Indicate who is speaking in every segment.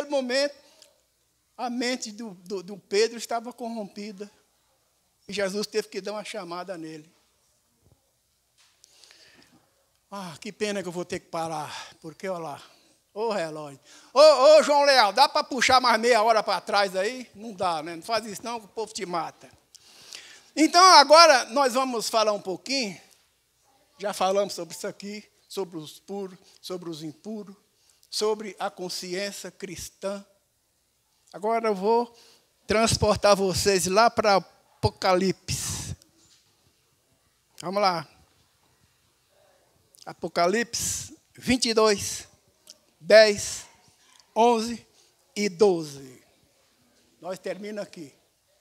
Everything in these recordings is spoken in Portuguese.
Speaker 1: momento, a mente do Pedro estava corrompida. E Jesus teve que dar uma chamada nele. Que pena que eu vou ter que parar. Porque, olha lá, relógio. Ô, João Leal, dá para puxar mais meia hora para trás aí? Não dá, né? Não faz isso não, que o povo te mata. Então, agora, nós vamos falar um pouquinho. Já falamos sobre isso aqui, sobre os puros, sobre os impuros, sobre a consciência cristã. Agora eu vou transportar vocês lá para Apocalipse. Vamos lá. Apocalipse 22, 10, 11 e 12. Nós terminamos aqui.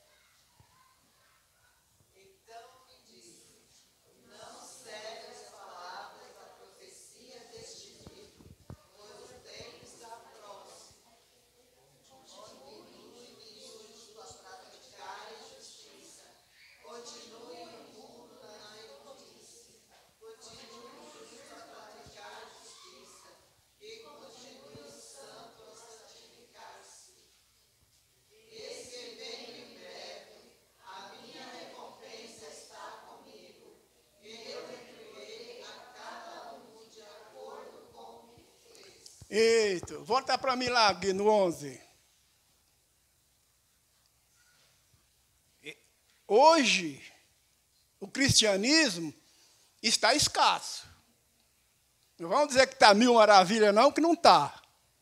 Speaker 1: Eita, volta para mim lá, Gui, no 11. Hoje, o cristianismo está escasso. Não vamos dizer que está mil maravilhas, não, que não está.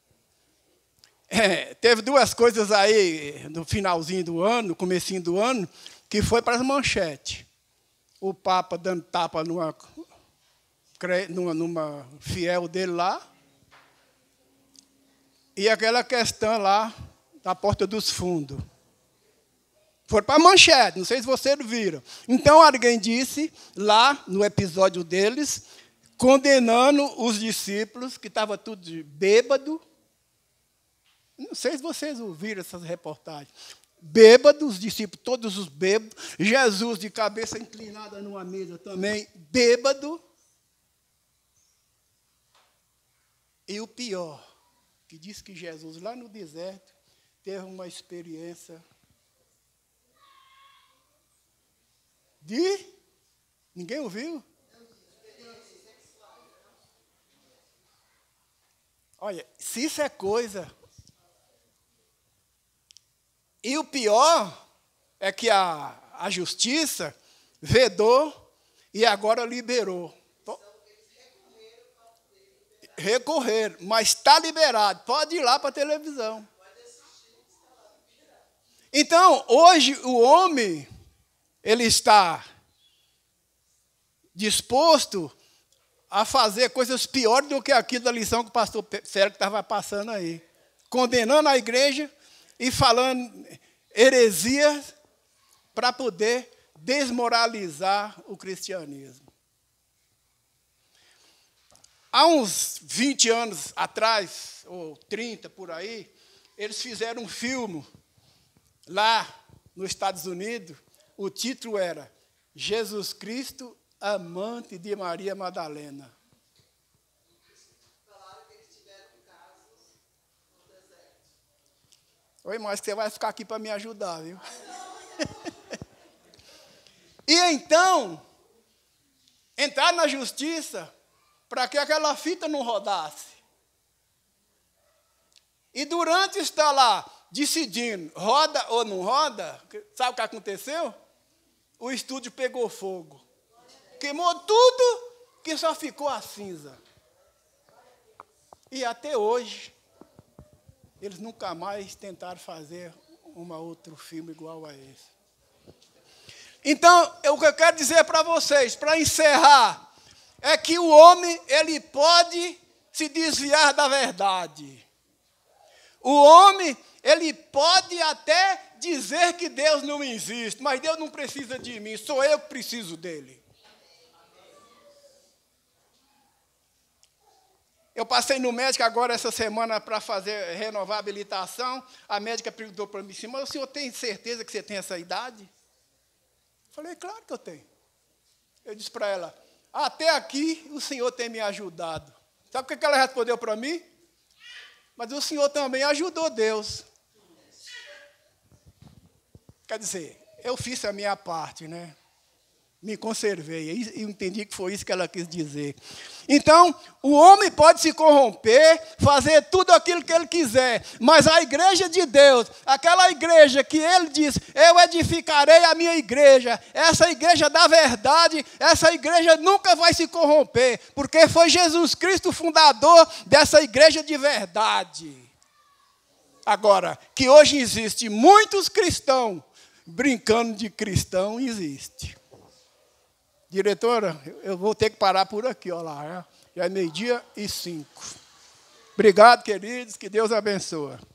Speaker 1: Teve duas coisas aí, no finalzinho do ano, no comecinho do ano, que foi para as manchetes. O Papa dando tapa numa fiel dele lá. E aquela questão lá, da porta dos fundos. Foram para a manchete, não sei se vocês viram. Então, alguém disse, lá no episódio deles, condenando os discípulos, que estavam tudo bêbado. Não sei se vocês ouviram essas reportagens. Bêbados, os discípulos, todos os bêbados. Jesus de cabeça inclinada numa mesa também, bêbado. E o pior, que diz que Jesus, lá no deserto, teve uma experiência de... Ninguém ouviu? Olha, se isso é coisa... E o pior é que a justiça vedou e agora liberou. Recorrer, mas está liberado. Pode ir lá para a televisão. Então, hoje, o homem, ele está disposto a fazer coisas piores do que aquilo da lição que o pastor Félix estava passando aí. Condenando a igreja e falando heresias para poder desmoralizar o cristianismo. Há uns 20 anos atrás, ou 30 por aí, eles fizeram um filme lá nos Estados Unidos. O título era Jesus Cristo, amante de Maria Madalena. Falaram que eles tiveram casos no deserto. Oi, mas você vai ficar aqui para me ajudar, viu? E então, entrar na justiça para que aquela fita não rodasse. E durante estar lá decidindo, roda ou não roda, sabe o que aconteceu? O estúdio pegou fogo. Queimou tudo, que só ficou a cinza. E até hoje, eles nunca mais tentaram fazer outro filme igual a esse. Então, o que eu quero dizer para vocês, para encerrar, é que o homem, ele pode se desviar da verdade. O homem, ele pode até dizer que Deus não existe, mas Deus não precisa de mim, sou eu que preciso dele. Eu passei no médico agora essa semana para renovar a habilitação. A médica perguntou para mim, mas o senhor tem certeza que você tem essa idade? Eu falei, claro que eu tenho. Eu disse para ela, até aqui o senhor tem me ajudado. Sabe o que ela respondeu para mim? Mas o Senhor também ajudou Deus. Quer dizer, eu fiz a minha parte, né? Me conservei. E entendi que foi isso que ela quis dizer. Então, o homem pode se corromper, fazer tudo aquilo que ele quiser, mas a igreja de Deus, aquela igreja que ele diz, eu edificarei a minha igreja, essa igreja da verdade, essa igreja nunca vai se corromper, porque foi Jesus Cristo o fundador dessa igreja de verdade. Agora, que hoje existe muitos cristãos brincando de cristão, existe. Diretora, eu vou ter que parar por aqui, olha lá. Já é 12:05. Obrigado, queridos, que Deus abençoe.